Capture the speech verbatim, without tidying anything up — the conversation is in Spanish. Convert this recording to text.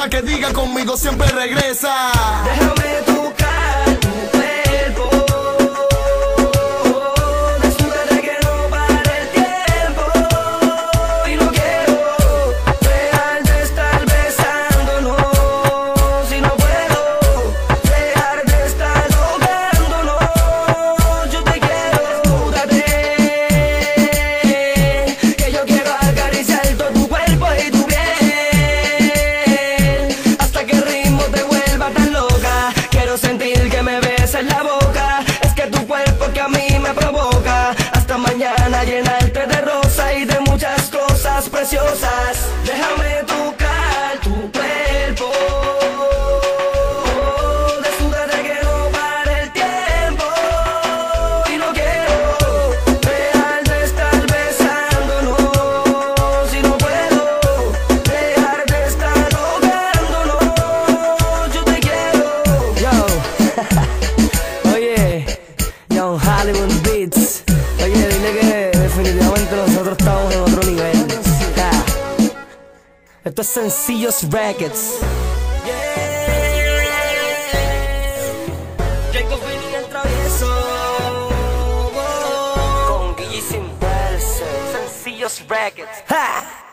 cosa que diga conmigo siempre regresa. Déjame tocar tu cuerpo, desnúdate que no pare el tiempo. Y no quiero dejar de estar besándonos. Y no puedo dejar de estar tocándonos. Yo te quiero, desnúdate, que yo quiero acariciar todo tu cuerpo y tu piel, hasta que el ritmo te vuelva tan loca. Quiero sentir que me besas la boca. Es que tu cuerpo que a mí me provoca. Hasta mañana llenarte de rosa y de muchas cosas preciosas. Déjame tocar tu cuerpo, desnúdate que no pare el tiempo. Y no quiero dejar de estar besándonos. Y no puedo dejar de estar tocándonos. Yo te quiero. Yo, oye, Young Hollywood Beats. Oye, dile que definitivamente nosotros estamos en otro nivel. Ja. Esto es Sencillos Records. Jacob Benny el travieso, con Guille sin verse. Sencillos Records. ¡Ja!